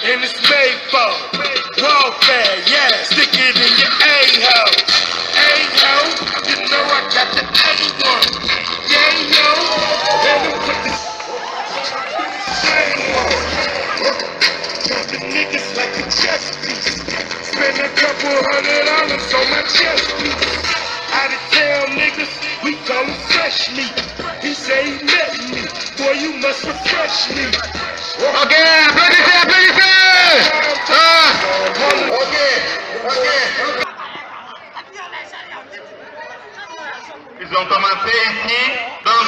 and it's made for warfare, yeah, stick it in your A-hole. A-hole, you know I got the A1. Yeah, yo, let them put this shame on. Jumping niggas like a chess piece. Spend a couple $100 on my chest piece. Out of town niggas, we call him fresh meat. He say he met me, boy you must refresh me. Ok, applaudissez, applaudissez. Ok. Ils ont commencé ici, donc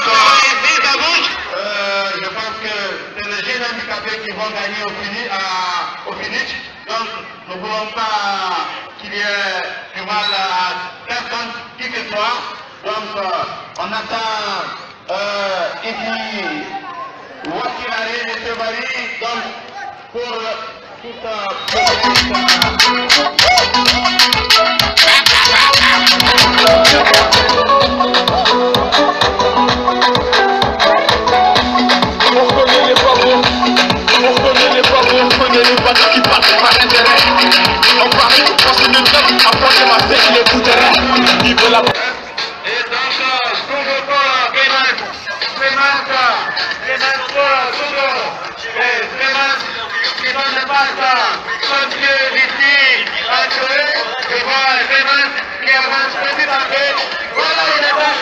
je pense que c'est les jeunes handicapés qui vont gagner au finish. Donc nous ne voulons pas qu'il y ait du mal à personne, qui que soit. Donc on attend ici Wakilari et Tebari, donc pour qui partent par intérêt. On parlait de penser de club, approcher ma tête, les bouteilles. Ils veulent la... Et donc, voilà, il est